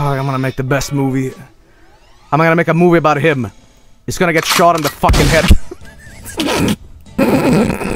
I'm gonna make the best movie. I'm gonna make a movie about him. He's gonna get shot in the fucking head.